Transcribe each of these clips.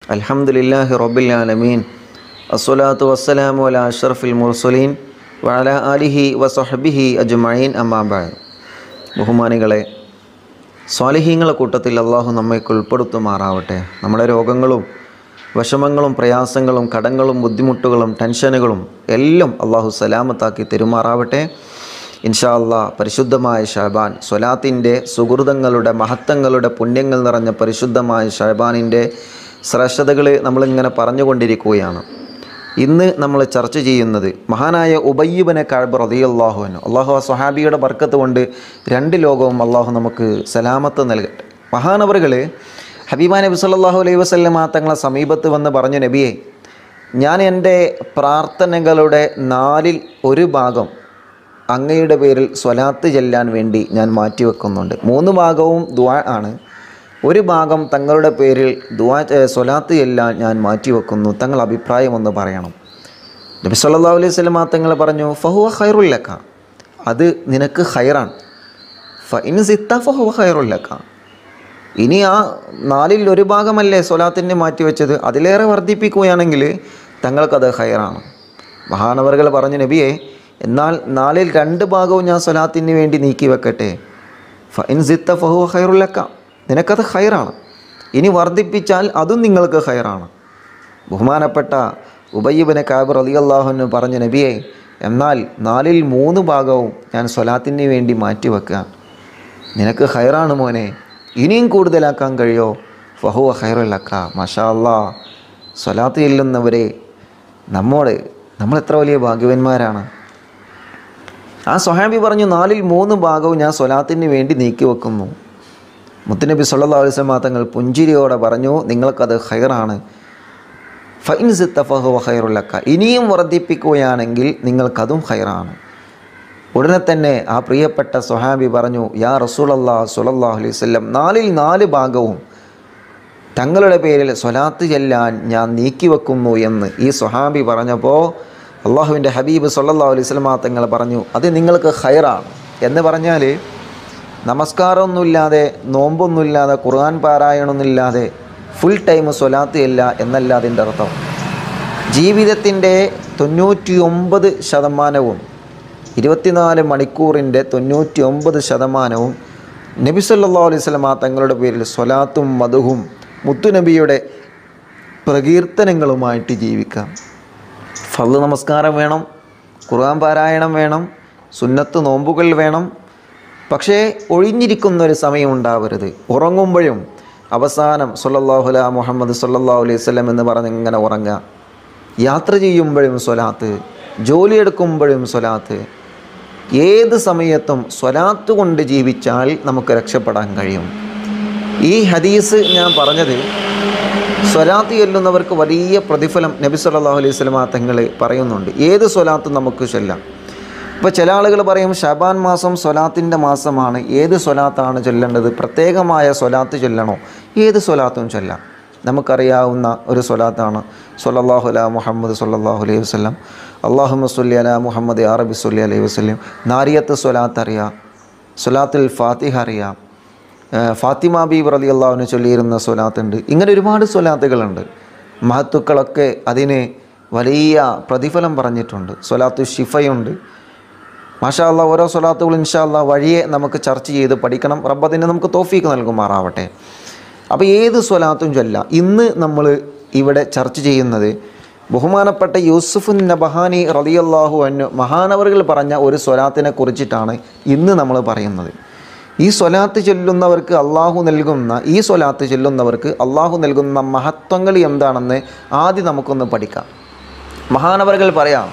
അൽഹംദുലില്ലാഹി റബ്ബിൽ ആലമീൻ അസ്സലാത്തു വസ്സലാമു അലാ അഷ്റഫിൽ മുർസലീൻ വഅലാ ആലിഹി വസഹ്ബിഹി അജ്മഈൻ അമ്മാ ബഅദ്. ബഹുമാനികളെ, സ്വാലിഹീങ്ങളുടെ കൂട്ടത്തിൽ അള്ളാഹു നമ്മെ ഉൾപ്പെടുത്തുമാറാവട്ടെ. നമ്മുടെ രോഗങ്ങളും വിഷമങ്ങളും പ്രയാസങ്ങളും കടങ്ങളും ബുദ്ധിമുട്ടുകളും ടെൻഷനുകളും എല്ലാം അള്ളാഹു സലാമത്താക്കി തെരുമാറാവട്ടെ. ഇൻഷാ അല്ലാഹ് പരിശുദ്ധമായ ശഅബാൻ, സ്വലാത്തിൻ്റെ സുഹൃതങ്ങളുടെ മഹത്വങ്ങളുടെ പുണ്യങ്ങൾ നിറഞ്ഞ പരിശുദ്ധമായ ശഅബാനിൻ്റെ ശ്രേഷ്ഠതകൾ നമ്മളിങ്ങനെ പറഞ്ഞുകൊണ്ടിരിക്കുകയാണ്. ഇന്ന് നമ്മൾ ചർച്ച ചെയ്യുന്നത് മഹാനായ ഉബയ്യ് ഇബ്നു കഅബ് റളിയല്ലാഹു അൻഹു. അള്ളാഹു ആ സ്വഹാബിയുടെ ബർക്കത്ത് കൊണ്ട് രണ്ട് ലോകവും അള്ളാഹു നമുക്ക് സലാമത്ത് നൽകട്ടെ. മഹാനവറുകൾ ഹബീബാ നബി സല്ലല്ലാഹു അലൈഹി വസല്ലമ തങ്ങളെ സമീപത്ത് വന്ന് പറഞ്ഞു, നബിയെ, ഞാൻ എൻ്റെ പ്രാർത്ഥനകളുടെ 1/4 അങ്ങയുടെ പേരിൽ സ്വലാത്ത് ചെല്ലാൻ വേണ്ടി ഞാൻ മാറ്റിവെക്കുന്നുണ്ട്. 3 ഭാഗവും ദുആ ആണ്. 1 ഭാഗം തങ്ങളുടെ പേരിൽ സ്വലാത്ത് ചെല്ലാൻ ഞാൻ മാറ്റിവെക്കുന്നു. തങ്ങൾ അഭിപ്രായം ഒന്ന് പറയണം. നബി സല്ലല്ലാഹു അലൈഹി വസല്ലമ തങ്ങൾ പറഞ്ഞു, ഫഹുവ ഖൈറുൽ ലക, അത് നിനക്ക് ഖൈറാണ്. ഫഇൻ സിത്ത ഫഹുവ ഖൈറുൽ ലക, ഇനി ആ 1/4 ഭാഗമല്ലേ സ്വലാത്തിൻ്റെ മാറ്റിവെച്ചത്, അതിലേറെ വർദ്ധിപ്പിക്കുകയാണെങ്കിൽ തങ്ങൾക്കത് ഖൈറാണ്. മഹാനവറുകൾ പറഞ്ഞു, നബിയെ, എന്നാൽ 2 ഭാഗവും ഞാൻ സ്വലാത്തിന് വേണ്ടി നീക്കി വെക്കട്ടെ. ഫഇൻ സിത്ത ഫഹുവ ഖൈറുൽ ലക, നിനക്കത് ഖൈറാണ്. ഇനി വർദ്ധിപ്പിച്ചാൽ അതും നിങ്ങൾക്ക് ഖൈറാണ്. ബഹുമാനപ്പെട്ട ഉബയ്യ് ഇബ്നു കഅബ് റളിയല്ലാഹു അൻഹു പറഞ്ഞു, നബിയെ, എന്നാൽ 3/4 ഭാഗവും ഞാൻ സ്വലാത്തിന് വേണ്ടി മാറ്റിവെക്കുക. നിനക്ക് ഖൈറാണ് മോനെ, ഇനിയും കൂടുതലാക്കാൻ കഴിയോ? ഫഹുവ ഖൈറുൽ ലക. മാഷാ അല്ലാഹ്, സ്വലാത്ത് ചെല്ലുന്നവരെ നമ്മൾ എത്ര വലിയ ഭാഗ്യവാന്മാരാണ്. ആ സ്വഹാബി പറഞ്ഞു, 3/4 ഭാഗവും ഞാൻ സ്വലാത്തിന് വേണ്ടി നീക്കി വെക്കുന്നു. മുത്തുനബി സല്ലല്ലാഹു അലൈഹി വസല്ലം തങ്ങൾ പുഞ്ചിരിയോടെ പറഞ്ഞു, നിങ്ങൾക്കത് ഖൈറാണ്. ഫഇൻ സിത്ത ഫഹുവ ഖൈറുൽ ലക, ഇനിയും വർദ്ധിപ്പിക്കുകയാണെങ്കിൽ നിങ്ങൾക്കതും ഖൈറാണ്. ഉടനെ തന്നെ ആ പ്രിയപ്പെട്ട സ്വഹാബി പറഞ്ഞു, യാ റസൂലല്ലാഹ് സ്വല്ലല്ലാഹു അലൈഹി വസല്ലം, 4/4 ഭാഗവും തങ്ങളുടെ പേരിൽ സ്വലാത്ത് ചെല്ലാൻ ഞാൻ നീക്കി വെക്കുന്നു എന്ന് ഈ സ്വഹാബി പറഞ്ഞപ്പോൾ അള്ളാഹുവിൻ്റെ ഹബീബ് സല്ലല്ലാഹു അലൈഹി വസല്ലം തങ്ങൾ പറഞ്ഞു, അത് നിങ്ങൾക്ക് ഖൈറാണ്. എന്ന് പറഞ്ഞാൽ നമസ്കാരമൊന്നുമില്ലാതെ, നോമ്പൊന്നുമില്ലാതെ, ഖുർആൻ പാരായണമൊന്നുമില്ലാതെ ഫുൾ ടൈം സ്വലാത്ത് ഇല്ല എന്നല്ല അതിൻ്റെ അർത്ഥം. ജീവിതത്തിൻ്റെ 99% 24 മണിക്കൂറിൻ്റെ 99% നബി സല്ലല്ലാഹു അലൈഹി വസല്ലം തങ്ങളുടെ പേരിൽ സ്വലാത്തും മദ്ഹും മുത്തുനബിയുടെ പ്രകീർത്തനങ്ങളുമായിട്ട് ജീവിക്കാം. ഫർള് നമസ്കാരം വേണം, ഖുർആൻ പാരായണം വേണം, സുന്നത്ത് നോമ്പുകൾ വേണം. പക്ഷേ ഒഴിഞ്ഞിരിക്കുന്നൊരു സമയം ഉണ്ടാവരുത്. ഉറങ്ങുമ്പോഴും അവസാനം സല്ലല്ലാഹു അലാ മുഹമ്മദ് സല്ലല്ലാഹു അലൈഹി വസല്ലം എന്ന് പറഞ്ഞ് ഇങ്ങനെ ഉറങ്ങുക. യാത്ര ചെയ്യുമ്പോഴും സ്വലാത്ത്, ജോലിയെടുക്കുമ്പോഴും സ്വലാത്ത്, ഏത് സമയത്തും സ്വലാത്ത് കൊണ്ട് ജീവിച്ചാൽ നമുക്ക് രക്ഷപ്പെടാൻ കഴിയും. ഈ ഹദീസ് ഞാൻ പറഞ്ഞത്, സ്വലാത്ത് ചൊല്ലുന്നവർക്ക് വലിയ പ്രതിഫലം നബി സല്ലല്ലാഹു അലൈഹി വസല്ലം തങ്ങൾ പറയുന്നുണ്ട്. ഏത് സ്വലാത്തും നമുക്ക് ചൊല്ലാം. ഇപ്പോൾ ചില ആളുകൾ പറയും, ശഅബാൻ മാസം സ്വലാത്തിൻ്റെ മാസമാണ്, ഏത് സ്വലാത്താണ് ചൊല്ലേണ്ടത്, പ്രത്യേകമായ സ്വലാത്ത് ചൊല്ലണോ? ഏത് സ്വലാത്തും ചൊല്ലാം. നമുക്കറിയാവുന്ന ഒരു സ്വലാത്താണ് സ്വല്ലല്ലാഹു അലാ മുഹമ്മദ് സ്വല്ലല്ലാഹു അലൈഹി വസല്ലം, അല്ലാഹുമ്മ സ്വല്ലി അലാ മുഹമ്മദ് യാ റബ്ബി സ്വല്ലി അലൈഹി വസല്ലം. നാരിയത്ത് സ്വലാത്ത് അറിയാം, സ്വലാത്തുൽ ഫാത്തിഹ അറിയാം, ഫാത്തിമ ബീവി റളിയല്ലാഹു അൻഹ ചൊല്ലിയിരുന്ന സ്വലാത്തുണ്ട്. ഇങ്ങനെ ഒരുപാട് സ്വലാത്തുകളുണ്ട്. മഹത്തുക്കളൊക്കെ അതിന് വലിയ പ്രതിഫലം പറഞ്ഞിട്ടുണ്ട്. സ്വലാത്തു ശിഫയുണ്ട്. മാഷാ അല്ലാഹ്, ഓരോ സ്വലാത്തുകൾ ഇൻഷാ അല്ലാഹ് വഴിയെ നമുക്ക് ചർച്ച ചെയ്ത് പഠിക്കണം. റബ്ബ് അതിന് നമുക്ക് തൗഫീഖ് നൽകുമാറാവട്ടെ. അപ്പോൾ ഏത് സ്വലാത്തും ചൊല്ലാം. ഇന്ന് നമ്മൾ ഇവിടെ ചർച്ച ചെയ്യുന്നത് ബഹുമാനപ്പെട്ട യൂസുഫുൻ നബഹാനി റളിയല്ലാഹു അൻഹു മഹാനവറുകൾ പറഞ്ഞ ഒരു സ്വലാത്തിനെ കുറിച്ചിട്ടാണ് ഇന്ന് നമ്മൾ പറയുന്നത്. ഈ സ്വലാത്ത് ചൊല്ലുന്നവർക്ക് അള്ളാഹു നൽകുന്ന, ഈ സ്വലാത്ത് ചൊല്ലുന്നവർക്ക് അള്ളാഹു നൽകുന്ന മഹത്വങ്ങൾ എന്താണെന്ന് ആദ്യം നമുക്കൊന്ന് പഠിക്കാം. മഹാനവറുകൾ പറയാം,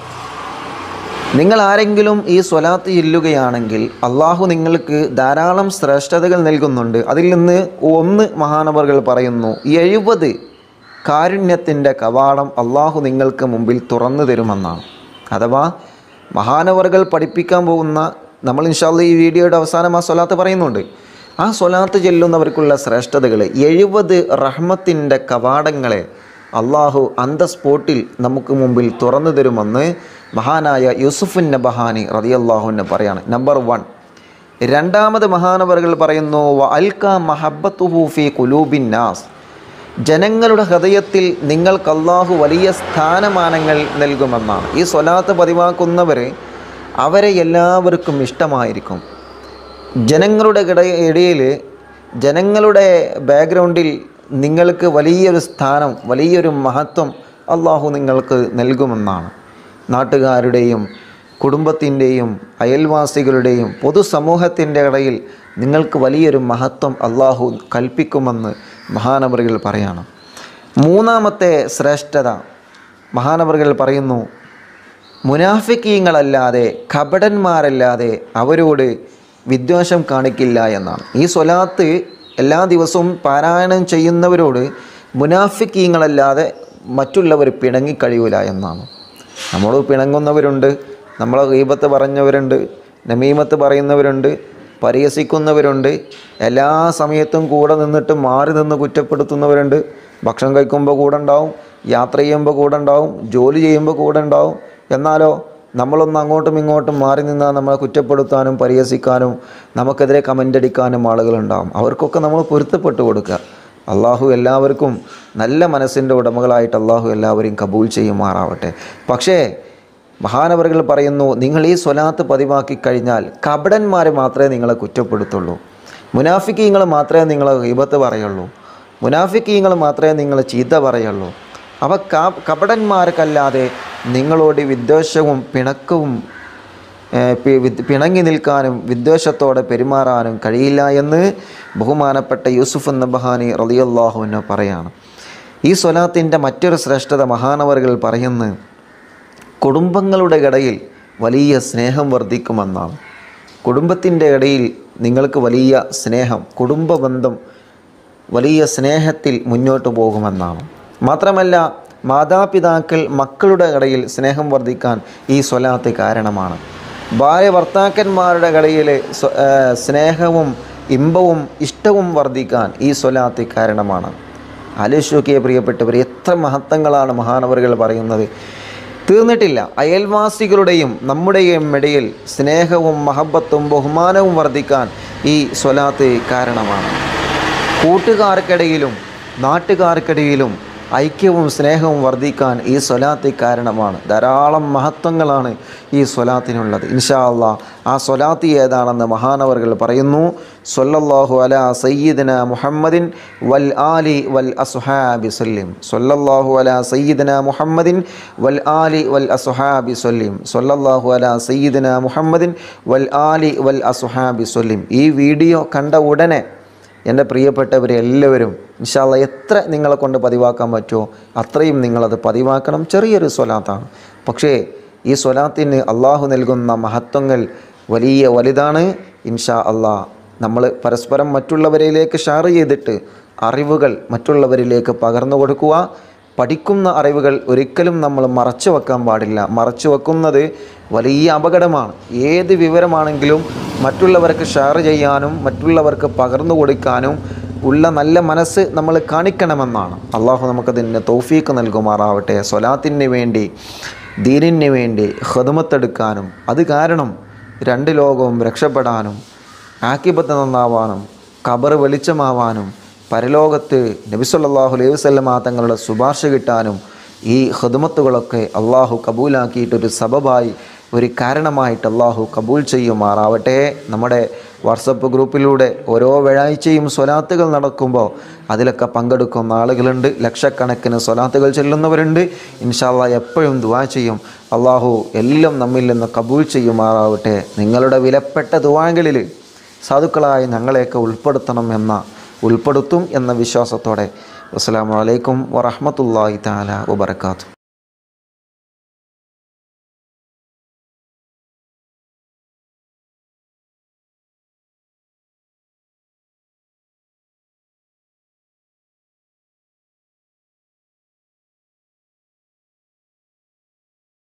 നിങ്ങൾ ആരെങ്കിലും ഈ സ്വലാത്ത് ചൊല്ലുകയാണെങ്കിൽ അള്ളാഹു നിങ്ങൾക്ക് ധാരാളം ശ്രേഷ്ഠതകൾ നൽകുന്നുണ്ട്. അതിൽ നിന്ന് ഒന്ന് മഹാനവറുകൾ പറയുന്നു, 70 കാരുണ്യത്തിൻ്റെ കവാടം അള്ളാഹു നിങ്ങൾക്ക് മുമ്പിൽ തുറന്നു തരുമെന്നാണ്. അഥവാ മഹാനവറുകൾ പഠിപ്പിക്കാൻ പോകുന്ന, നമ്മൾ ഇൻഷാ അല്ലാഹ് ഈ വീഡിയോയുടെ അവസാനം ആ സ്വലാത്ത് പറയുന്നുണ്ട്. ആ സ്വലാത്ത് ചൊല്ലുന്നവർക്കുള്ള ശ്രേഷ്ഠതകൾ 70 റഹ്മത്തിൻ്റെ കവാടങ്ങളെ അള്ളാഹു സ്പോട്ടിൽ നമുക്ക് മുമ്പിൽ തുറന്നു തരുമെന്ന് മഹാനായ യൂസുഫുൻ നബഹാനി റളിയല്ലാഹു അൻഹു പറയാണ്. നമ്പർ 1. രണ്ടാമത് മഹാനവറുകൾ പറയുന്നു, വ അൽക മഹബ്ബത്തുഹു ഫീ ഖുലൂബിൻ നാസ്, ജനങ്ങളുടെ ഹൃദയത്തിൽ നിങ്ങൾക്ക് അല്ലാഹു വലിയ സ്ഥാനമാനങ്ങൾ നൽകുമെന്നാണ്. ഈ സ്വലാത്ത് പതിവാക്കുന്നവർ അവരെ എല്ലാവർക്കും ഇഷ്ടമായിരിക്കും. ജനങ്ങളുടെ ഇടയിൽ, ജനങ്ങളുടെ ബാക്ക്ഗ്രൗണ്ടിൽ നിങ്ങൾക്ക് വലിയൊരു സ്ഥാനം, വലിയൊരു മഹത്വം അല്ലാഹു നിങ്ങൾക്ക് നൽകുമെന്നാണ്. നാട്ടുകാരുടെയും കുടുംബത്തിൻ്റെയും അയൽവാസികളുടെയും പൊതുസമൂഹത്തിൻ്റെ ഇടയിൽ നിങ്ങൾക്ക് വലിയൊരു മഹത്വം അല്ലാഹു കൽപ്പിക്കുമെന്ന് മഹാനവറുകൾ പറയാണ്. മൂന്നാമത്തെ ശ്രേഷ്ഠത മഹാനവറുകൾ പറയുന്നു, മുനാഫിക്കീങ്ങളല്ലാതെ, കപടന്മാരല്ലാതെ അവരോട് വിദ്വേഷം കാണിക്കില്ല എന്നാണ്. ഈ സ്വലാത്ത് എല്ലാ ദിവസവും പാരായണം ചെയ്യുന്നവരോട് മുനാഫിക്കീങ്ങളല്ലാതെ മറ്റുള്ളവർ പിണങ്ങിക്കഴിയൂല എന്നാണ്. നമ്മൾ പിണങ്ങുന്നവരുണ്ട്, നമ്മളെ ഗീബത്ത് പറഞ്ഞവരുണ്ട്, നമീമത്ത് പറയുന്നവരുണ്ട്, പരിഹസിക്കുന്നവരുണ്ട്, എല്ലാ സമയത്തും കൂടെ നിന്നിട്ട് മാറി നിന്ന് കുറ്റപ്പെടുത്തുന്നവരുണ്ട്. ഭക്ഷണം കഴിക്കുമ്പോൾ കൂടെ ഉണ്ടാവും, യാത്ര ചെയ്യുമ്പോൾ കൂടെ ഉണ്ടാവും, ജോലി ചെയ്യുമ്പോൾ കൂടെ ഉണ്ടാവും. എന്നാലോ നമ്മളൊന്ന് അങ്ങോട്ടും ഇങ്ങോട്ടും മാറി നിന്നാൽ നമ്മളെ കുറ്റപ്പെടുത്താനും പരിഹസിക്കാനും നമുക്കെതിരെ കമൻ്റ് അടിക്കാനും ആളുകളുണ്ടാവും. അവർക്കൊക്കെ നമ്മൾ പൊരുത്തപ്പെട്ടു കൊടുക്കുക. അള്ളാഹു എല്ലാവർക്കും നല്ല മനസ്സിൻ്റെ ഉടമകളായിട്ട് അള്ളാഹു എല്ലാവരെയും കബൂൽ ചെയ്യുമാറാവട്ടെ. പക്ഷേ മഹാനവറുകൾ പറയുന്നു, നിങ്ങൾ ഈ സ്വലാത്ത് പതിവാക്കി കഴിഞ്ഞാൽ കപടന്മാരെ മാത്രമേ നിങ്ങളെ കുറ്റപ്പെടുത്തുള്ളൂ, മുനാഫിക്കീങ്ങൾ മാത്രമേ നിങ്ങളെ ഗീബത്ത് പറയുള്ളൂ, മുനാഫിക്കീങ്ങൾ മാത്രമേ നിങ്ങളെ ചീത്ത പറയുള്ളൂ. അവ കപടന്മാർക്കല്ലാതെ നിങ്ങളോട് വിദ്വേഷവും പിണക്കവും പിണങ്ങി നിൽക്കാനും വിദ്വേഷത്തോടെ പെരുമാറാനും കഴിയില്ല എന്ന് ബഹുമാനപ്പെട്ട യൂസുഫ് നബ്ഹാനി റളിയല്ലാഹു അൻഹു പറയാണ്. ഈ സ്വലാത്തിൻ്റെ മറ്റൊരു ശ്രേഷ്ഠത മഹാനവറുകൾ പറയുന്നു, കുടുംബങ്ങളുടെ ഇടയിൽ വലിയ സ്നേഹം വർദ്ധിക്കുമെന്നാണ്. കുടുംബത്തിൻ്റെ ഇടയിൽ നിങ്ങൾക്ക് വലിയ സ്നേഹം, കുടുംബ ബന്ധം വലിയ സ്നേഹത്തിൽ മുന്നോട്ട് പോകുമെന്നാണ്. മാത്രമല്ല മാതാപിതാക്കൾ മക്കളുടെ ഇടയിൽ സ്നേഹം വർദ്ധിക്കാൻ ഈ സ്വലാത്ത് കാരണമാണ്. ഭാര്യ ഭർത്താക്കന്മാരുടെ ഇടയിൽ സ്നേഹവും ഇമ്പവും ഇഷ്ടവും വർദ്ധിക്കാൻ ഈ സ്വലാത്ത് കാരണമാണ്. ആലോചിച്ച് പ്രിയപ്പെട്ടവർ, എത്ര മഹത്വങ്ങളാണ് മഹാനവറുകൾ പറയുന്നത്, തീർന്നിട്ടില്ല. അയൽവാസികളുടെയും നമ്മുടെയും ഇടയിൽ സ്നേഹവും മഹബത്തും ബഹുമാനവും വർദ്ധിക്കാൻ ഈ സ്വലാത്ത് കാരണമാണ്. കൂട്ടുകാർക്കിടയിലും നാട്ടുകാർക്കിടയിലും ഐക്യവും സ്നേഹവും വർദ്ധിക്കാൻ ഈ സ്വലാത്ത് കാരണമാണ്. ധാരാളം മഹത്വങ്ങളാണ് ഈ സ്വലാത്തിനുള്ളത്. ഇൻഷാ അല്ലാഹ് ആ സ്വലാത്ത് ഏതാണെന്ന് മഹാനവറുകൾ പറയുന്നു. സ്വല്ലല്ലാഹു അലാ സയ്യിദിന മുഹമ്മദിൻ വൽ ആലി വൽ അസ്ഹാബി സല്ലിം. സ്വല്ലല്ലാഹു അലാ സയ്യിദിന മുഹമ്മദിൻ വൽ ആലി വൽ അസ്ഹാബി സല്ലിം. സ്വല്ലല്ലാഹു അലാ സയ്യിദിന മുഹമ്മദിൻ വൽ ആലി വൽ അസ്ഹാബി സല്ലിം. ഈ വീഡിയോ കണ്ട ഉടനെ എൻ്റെ പ്രിയപ്പെട്ടവരെ എല്ലാവരും ഇൻഷാ അല്ലാഹ് എത്ര നിങ്ങളെ കൊണ്ട് പതിവാക്കാൻ പറ്റുമോ അത്രയും നിങ്ങളത് പതിവാക്കണം. ചെറിയൊരു സ്വലാത്താണ്, പക്ഷേ ഈ സ്വലാത്തിന് അള്ളാഹു നൽകുന്ന മഹത്വങ്ങൾ വലുതാണ്. ഇൻഷാ അല്ലാഹ് നമ്മൾ പരസ്പരം മറ്റുള്ളവരിലേക്ക് ഷെയർ ചെയ്തിട്ട് അറിവുകൾ മറ്റുള്ളവരിലേക്ക് പകർന്നു കൊടുക്കുക. പഠിക്കുന്ന അറിവുകൾ ഒരിക്കലും നമ്മൾ മറച്ചു വെക്കാൻ പാടില്ല. മറച്ചു വെക്കുന്നത് വലിയ അപകടമാണ്. ഏത് വിവരമാണെങ്കിലും മറ്റുള്ളവർക്ക് ഷെയർ ചെയ്യാനും മറ്റുള്ളവർക്ക് പകർന്നു കൊടുക്കാനും ഉള്ള നല്ല മനസ്സ് നമ്മൾ കാണിക്കണമെന്നാണ്. അള്ളാഹു നമുക്കതിന് തൗഫീക്ക് നൽകുമാറാവട്ടെ. സ്വലാത്തിന് വേണ്ടി, ദീനിന് വേണ്ടി ഖിദ്മത്തെടുക്കാനും അത് കാരണം രണ്ട് ലോകവും രക്ഷപ്പെടാനും ആഖിബത്ത് നന്നാവാനും ഖബർ വെളിച്ചമാവാനും പരലോകത്ത് നബി സല്ലല്ലാഹു അലൈഹി വസല്ലമ തങ്ങളുടെ ശുപാർശ കിട്ടാനും ഈ ഖിദ്മത്തുകളൊക്കെ അള്ളാഹു കബൂലാക്കിയിട്ടൊരു സബബായി, ഒരു കാരണമായിട്ട് അള്ളാഹു കബൂൽ ചെയ്യുമാറാവട്ടെ. നമ്മുടെ വാട്സപ്പ് ഗ്രൂപ്പിലൂടെ ഓരോ വ്യാഴാഴ്ചയും സ്വലാത്തുകൾ നടക്കുമ്പോൾ അതിലൊക്കെ പങ്കെടുക്കുന്ന ആളുകളുണ്ട്. ലക്ഷക്കണക്കിന് സ്വലാത്തുകൾ ചൊല്ലുന്നവരുണ്ട്. ഇൻഷാ അല്ലാഹ് എപ്പോഴും ദുആ ചെയ്യും. അള്ളാഹു എല്ലാം നമ്മിൽ നിന്ന് കബൂൽ ചെയ്യുമാറാവട്ടെ. നിങ്ങളുടെ വിലപ്പെട്ട ദുആകളിൽ സാധുക്കളായി ഞങ്ങളെയൊക്കെ ഉൾപ്പെടുത്തും എന്ന വിശ്വാസത്തോടെ അസ്സലാമു അലൈക്കും വറഹ്മത്തുള്ളാഹി തആല വബറകാതുഹു.